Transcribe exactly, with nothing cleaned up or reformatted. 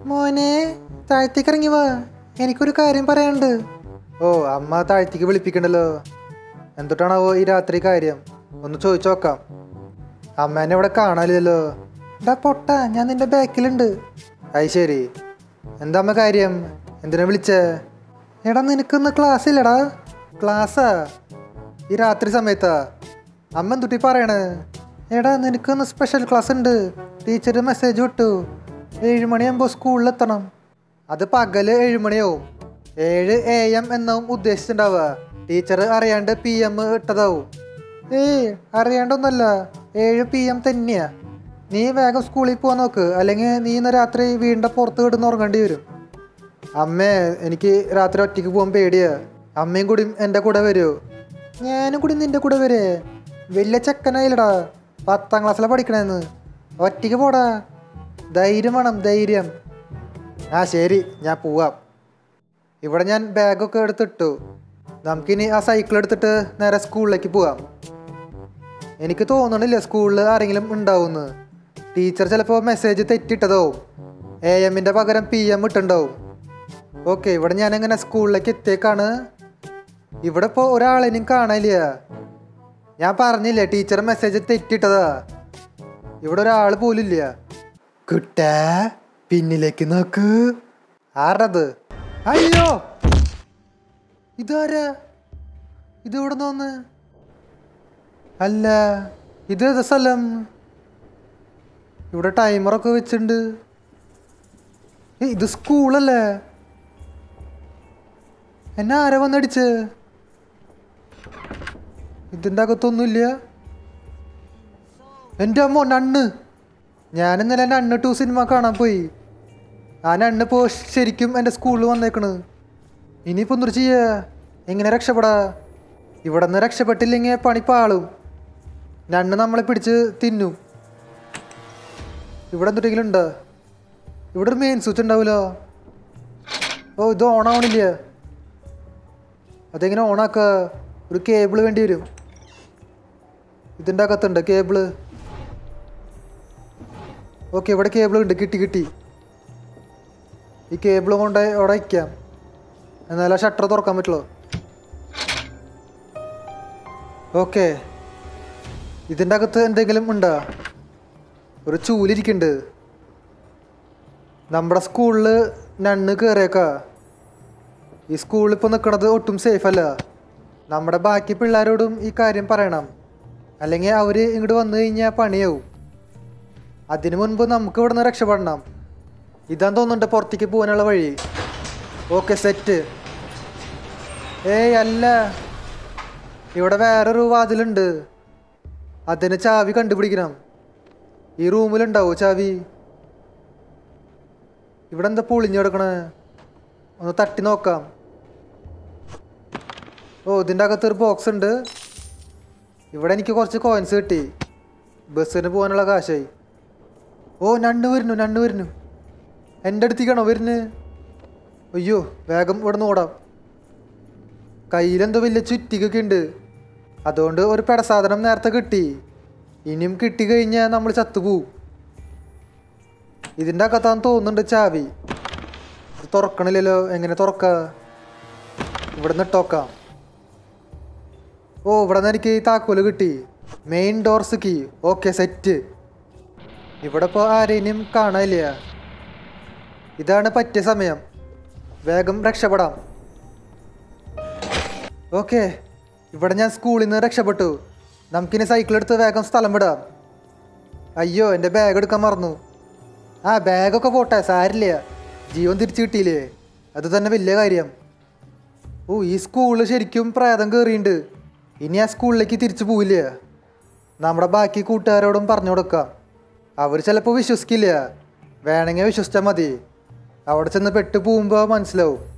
മോനെ താഴത്തേക്ക് ഇറങ്ങി വാ, എനിക്കൊരു കാര്യം പറയാനുണ്ട്. ഓ അമ്മ താഴത്തേക്ക് വിളിപ്പിക്കണ്ടല്ലോ. എന്തൊട്ടാണാവോ ഈ രാത്രി കാര്യം? ഒന്ന് ചോദിച്ചു നോക്കാം. അമ്മേനെ ഇവിടെ കാണാനില്ലല്ലോ. എടാ പൊട്ട, ഞാൻ നിന്റെ ബാക്കിലുണ്ട്. അത് ശരി, എന്താ അമ്മ കാര്യം? എന്തിനാ വിളിച്ചേ? എടാ നിനക്കൊന്ന് ക്ലാസ് ഇല്ലടാ. ക്ലാസ്സാ ഈ രാത്രി സമയത്താ? അമ്മ എന്തുട്ടി പറയണേ? എടാ നിനക്കൊന്ന് സ്പെഷ്യൽ ക്ലാസ് ഉണ്ട്. ടീച്ചർ മെസ്സേജ് വിട്ടു, ഏഴ് മണിയാകുമ്പോൾ സ്കൂളിലെത്തണം. അത് പകല് ഏഴ് മണിയാവും. ഏഴ് എ എം എന്നാവും ഉദ്ദേശിച്ചിട്ടുണ്ടാവുക. ടീച്ചർ അറിയാണ്ട് പി എം ഇട്ടതാവും. ഏയ് അറിയാണ്ടൊന്നല്ല, ഏഴ് പി എം തന്നെയാ. നീ വേഗം സ്കൂളിൽ പോകാൻ നോക്ക്, അല്ലെങ്കിൽ നീ ഇന്ന് രാത്രി വീടിൻ്റെ പുറത്ത് കിടന്ന് ഉറങ്ങേണ്ടി വരും. അമ്മേ, എനിക്ക് രാത്രി ഒറ്റയ്ക്ക് പോകാൻ പേടിയാ. അമ്മയും കൂടി എൻ്റെ കൂടെ വരുമോ? ഞാനും കൂടി നിൻ്റെ കൂടെ വരേ? വലിയ ചെക്കനായില്ലടാ, പത്താം ക്ലാസ്സിലാണ് പഠിക്കണേന്ന്. ഒറ്റയ്ക്ക് പോടാ, ധൈര്യം വേണം, ധൈര്യം. ആ ശരി, ഞാൻ പോവാം. ഇവിടെ ഞാൻ ബാഗൊക്കെ എടുത്തിട്ടു. നമുക്കിനി ആ സൈക്കിൾ എടുത്തിട്ട് നേരെ സ്കൂളിലേക്ക് പോവാം. എനിക്ക് തോന്നണില്ല സ്കൂളിൽ ആരെങ്കിലും ഉണ്ടാവുമെന്ന്. ടീച്ചർ ചിലപ്പോൾ മെസ്സേജ് തെറ്റിട്ടതാവും. എ എമ്മിൻ്റെ പകരം പി എം ഇട്ടുണ്ടാവും. ഓക്കെ, ഇവിടെ ഞാനെങ്ങനെ സ്കൂളിലേക്ക് എത്തിയേക്കാണ്. ഇവിടെ ഇപ്പോൾ ഒരാളെയും കാണാനില്ല. ഞാൻ പറഞ്ഞില്ലേ ടീച്ചർ മെസ്സേജ് തെറ്റിട്ടതാ. ഇവിടെ ഒരാൾ പോലും ഇല്ല. കുട്ടാ, പിന്നിലേക്ക് നോക്ക്. ആരത്? അയ്യോ, ഇതാരാ? ഇത് എവിടെ നിന്ന്? അല്ല, ഇത് ഏത് സ്ഥലം? ഇവിടെ ടൈമറൊക്കെ വെച്ചിട്ടുണ്ട്. ഇത് സ്കൂളല്ലേ? എന്നെ ആരാ വന്നടിച്ച്? ഇതിൻ്റെ അകത്തൊന്നുമില്ല. എൻ്റെ അമ്മ നണ്ണ്. ഞാൻ ഇന്നലെ നണ്ണ് ടു സിനിമ കാണാൻ പോയി. ആ നണ്ണിപ്പോൾ ശരിക്കും എൻ്റെ സ്കൂളിൽ വന്നേക്കണ്. ഇനിയിപ്പോൾ എന്തൊരു ചെയ്യുക? എങ്ങനെ രക്ഷപ്പെടാ? ഇവിടെ നിന്ന് രക്ഷപ്പെട്ടില്ലെങ്കിൽ പണിപ്പാളും. നണ്ണ് നമ്മളെ പിടിച്ച് തിന്നും. ഇവിടെ എന്തെങ്കിലും ഉണ്ടോ? ഇവിടെ ഒരു മെയിൻ സ്വിച്ച് ഉണ്ടാവുമല്ലോ. ഓ, ഇത് ഓണാവണില്ല. അതെങ്ങനെ ഓണാക്കുക? ഒരു കേബിള് വേണ്ടി വരും. ഇതിൻ്റെ അകത്തുണ്ട് കേബിള്. ഓക്കെ, ഇവിടെ കേബിൾ ഉണ്ട്. കിട്ടി കിട്ടി. ഈ കേബിൾ കൊണ്ട് അവിടെ വയ്ക്കാം, എന്നാലും ഷട്ടർ തുറക്കാൻ പറ്റുള്ളൂ. ഓക്കെ, ഇതിൻ്റെ അകത്ത് എന്തെങ്കിലും ഉണ്ടോ? ഒരു ചൂലിരിക്കുന്നുണ്ട്. നമ്മുടെ സ്കൂളിൽ നണ്ണ് കയറിയേക്കാ. ഈ സ്കൂളിൽ ഇപ്പോൾ നിൽക്കണത് ഒട്ടും സേഫ് അല്ല. നമ്മുടെ ബാക്കി പിള്ളേരോടും ഈ കാര്യം പറയണം, അല്ലെങ്കിൽ അവർ ഇങ്ങോട്ട് വന്നു കഴിഞ്ഞാൽ പണിയാവും. അതിനു മുൻപ് നമുക്ക് ഇവിടെ നിന്ന് രക്ഷപ്പെടണം. ഇതാന്ന് തോന്നുന്നുണ്ട് പുറത്തേക്ക് പോകാനുള്ള വഴി. Okay, set. ഏയ് അല്ല, ഇവിടെ വേറൊരു വാതിലുണ്ട്. അതിന് ചാവി കണ്ടുപിടിക്കണം. ഈ റൂമിലുണ്ടാവും ചാവി. ഇവിടെ എന്താ പൊളിഞ്ഞു കിടക്കണേ? ഒന്ന് തട്ടി നോക്കാം. ഓ, ഇതിൻ്റെ അകത്തൊരു ബോക്സ് ഉണ്ട്. ഇവിടെ എനിക്ക് കുറച്ച് കോയിൻസ് കിട്ടി. ബസ്സിന് പോകാനുള്ള കാശായി. ഓ, നണ്ണ് വരുന്നു, നണ്ണ് വരുന്നു. എൻ്റെ അടുത്തേക്കാണോ വരുന്നു? അയ്യോ, വേഗം ഇവിടെ നിന്ന് ഓടാം. കയ്യിലെന്തോ വലിയ ചുറ്റികൊക്കെ ഉണ്ട്. അതുകൊണ്ട് ഒരു പെടസാധനം നേരത്തെ കിട്ടി. ഇനിയും കിട്ടിക്കഴിഞ്ഞാൽ നമ്മൾ ചത്തുപോവും. ഇതിൻ്റെ അകത്താന്ന് തോന്നുന്നുണ്ട് ചാവി. ഇത് തുറക്കണില്ലല്ലോ. എങ്ങനെ തുറക്ക? ഇവിടെ നിന്ന് ഇട്ടോക്കാം. ഓ, ഇവിടെ നിന്ന് എനിക്ക് താക്കോല് കിട്ടി. Main doors key. Okay, set. ഇവിടെ ഇപ്പോൾ ആരെയും കാണാനില്ല. ഇതാണ് പറ്റിയ സമയം. വേഗം രക്ഷപ്പെടാം. ഓക്കെ, ഇവിടെ ഞാൻ സ്കൂളിൽ നിന്ന് രക്ഷപ്പെട്ടു. നമുക്കിനി സൈക്കിൾ എടുത്ത് വേഗം സ്ഥലം വിടാം. അയ്യോ, എൻ്റെ ബാഗ് എടുക്കാൻ മറന്നു. ആ ബാഗൊക്കെ പോട്ടെ, സാരില്ല. ജീവൻ തിരിച്ചു കിട്ടിയില്ലേ, അത് തന്നെ വലിയ കാര്യം. ഓ, ഈ സ്കൂളിൽ ശരിക്കും പ്രേതം കയറിയിട്ടുണ്ട്. ഇനി ആ സ്കൂളിലേക്ക് തിരിച്ചു പോവില്ല. നമ്മുടെ ബാക്കി കൂട്ടുകാരോടും പറഞ്ഞു കൊടുക്കാം. അവർ ചിലപ്പോൾ വിശ്വസിക്കില്ല. വേണമെങ്കിൽ വിശ്വസിച്ചാൽ മതി. അവിടെ ചെന്ന് പെട്ടു പോകുമ്പോൾ മനസ്സിലാവും.